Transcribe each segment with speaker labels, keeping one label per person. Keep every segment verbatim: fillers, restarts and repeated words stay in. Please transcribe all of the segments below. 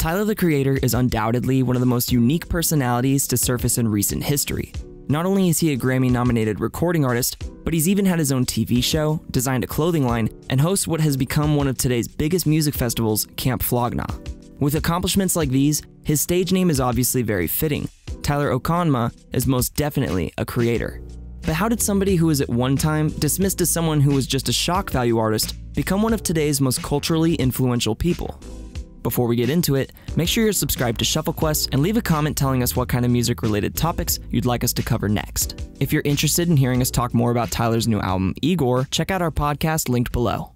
Speaker 1: Tyler, the Creator, is undoubtedly one of the most unique personalities to surface in recent history. Not only is he a Grammy-nominated recording artist, but he's even had his own T V show, designed a clothing line, and hosts what has become one of today's biggest music festivals, Camp Flog Gnaw. With accomplishments like these, his stage name is obviously very fitting. Tyler Okonma is most definitely a creator. But how did somebody who was at one time dismissed as someone who was just a shock value artist become one of today's most culturally influential people? Before we get into it, make sure you're subscribed to Shuffle Quest and leave a comment telling us what kind of music-related topics you'd like us to cover next. If you're interested in hearing us talk more about Tyler's new album, I G O R, check out our podcast linked below.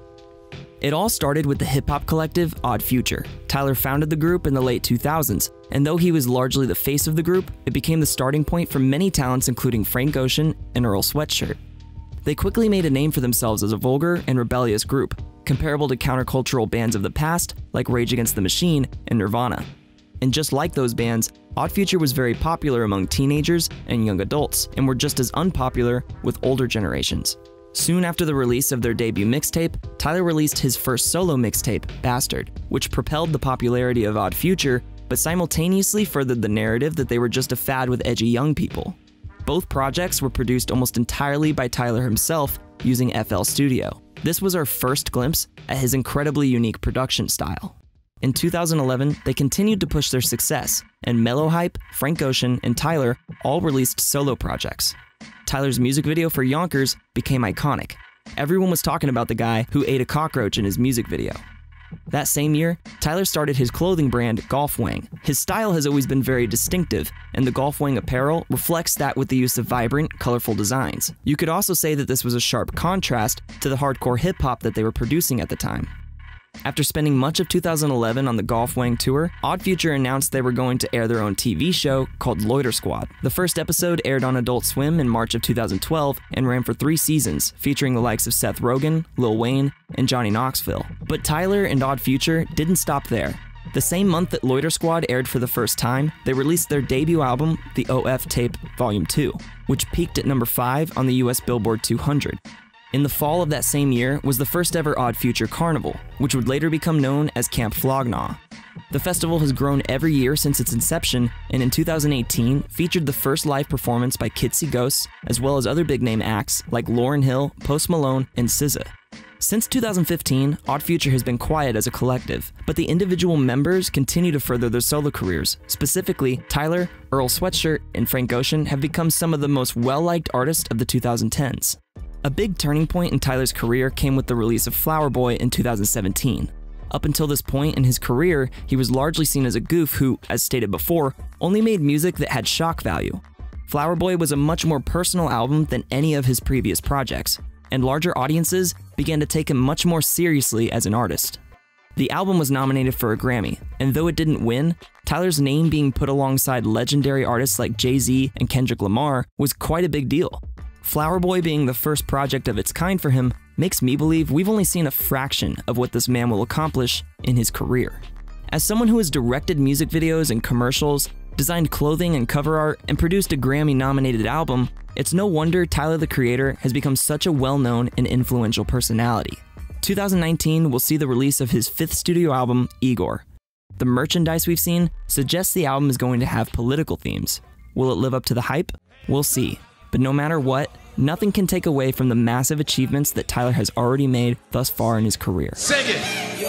Speaker 1: It all started with the hip-hop collective Odd Future. Tyler founded the group in the late two thousands, and though he was largely the face of the group, it became the starting point for many talents including Frank Ocean and Earl Sweatshirt. They quickly made a name for themselves as a vulgar and rebellious group, comparable to countercultural bands of the past like Rage Against the Machine and Nirvana. And just like those bands, Odd Future was very popular among teenagers and young adults, and were just as unpopular with older generations. Soon after the release of their debut mixtape, Tyler released his first solo mixtape, Bastard, which propelled the popularity of Odd Future, but simultaneously furthered the narrative that they were just a fad with edgy young people. Both projects were produced almost entirely by Tyler himself using F L Studio. This was our first glimpse at his incredibly unique production style. In two thousand eleven, they continued to push their success, and Mellow Hype, Frank Ocean, and Tyler all released solo projects. Tyler's music video for Yonkers became iconic. Everyone was talking about the guy who ate a cockroach in his music video. That same year, Tyler started his clothing brand, Golf Wang. His style has always been very distinctive, and the Golf Wang apparel reflects that with the use of vibrant, colorful designs. You could also say that this was a sharp contrast to the hardcore hip-hop that they were producing at the time. After spending much of two thousand eleven on the Golf Wang tour, Odd Future announced they were going to air their own T V show called Loiter Squad. The first episode aired on Adult Swim in March of two thousand twelve and ran for three seasons, featuring the likes of Seth Rogen, Lil Wayne, and Johnny Knoxville. But Tyler and Odd Future didn't stop there. The same month that Loiter Squad aired for the first time, they released their debut album, The O F Tape Volume two, which peaked at number five on the U S Billboard two hundred. In the fall of that same year was the first ever Odd Future Carnival, which would later become known as Camp Flog Gnaw. The festival has grown every year since its inception, and in two thousand eighteen featured the first live performance by Kids See Ghosts, as well as other big-name acts like Lauryn Hill, Post Malone, and S Z A. Since two thousand fifteen, Odd Future has been quiet as a collective, but the individual members continue to further their solo careers. Specifically, Tyler, Earl Sweatshirt, and Frank Ocean have become some of the most well-liked artists of the two thousand tens. A big turning point in Tyler's career came with the release of Flower Boy in two thousand seventeen. Up until this point in his career, he was largely seen as a goof who, as stated before, only made music that had shock value. Flower Boy was a much more personal album than any of his previous projects, and larger audiences began to take him much more seriously as an artist. The album was nominated for a Grammy, and though it didn't win, Tyler's name being put alongside legendary artists like Jay-Z and Kendrick Lamar was quite a big deal. Flower Boy being the first project of its kind for him makes me believe we've only seen a fraction of what this man will accomplish in his career. As someone who has directed music videos and commercials, designed clothing and cover art, and produced a Grammy-nominated album, it's no wonder Tyler the Creator has become such a well-known and influential personality. two thousand nineteen will see the release of his fifth studio album, I G O R. The merchandise we've seen suggests the album is going to have political themes. Will it live up to the hype? We'll see. But no matter what, nothing can take away from the massive achievements that Tyler has already made thus far in his career.
Speaker 2: Sing it!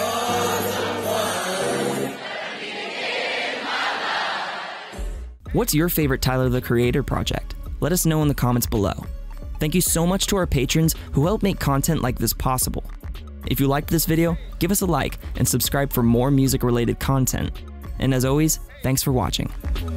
Speaker 1: What's your favorite Tyler the Creator project? Let us know in the comments below. Thank you so much to our patrons who help make content like this possible. If you liked this video, give us a like and subscribe for more music-related content. And as always, thanks for watching.